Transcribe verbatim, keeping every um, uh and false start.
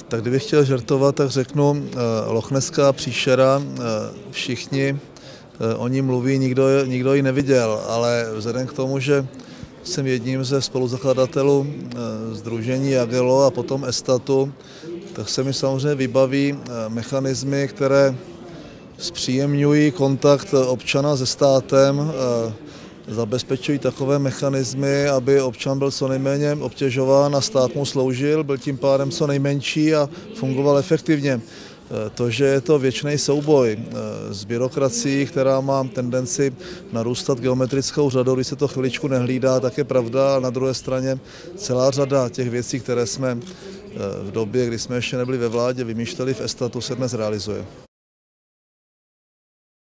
Tak kdybych chtěl žertovat, tak řeknu lochneská příšera, všichni o ní mluví, nikdo, nikdo ji neviděl, ale vzhledem k tomu, že jsem jedním ze spoluzakladatelů sdružení Jagelo a potom Estatu, tak se mi samozřejmě vybaví mechanismy, které zpříjemňují kontakt občana se státem, zabezpečují takové mechanismy, aby občan byl co nejméně obtěžován a stát mu sloužil, byl tím pádem co nejmenší a fungoval efektivně. To, že je to věčný souboj s byrokracií, která má tendenci narůstat geometrickou řadou, když se to chviličku nehlídá, tak je pravda. A na druhé straně celá řada těch věcí, které jsme v době, kdy jsme ještě nebyli ve vládě, vymýšleli v Estatu, se dnes realizuje.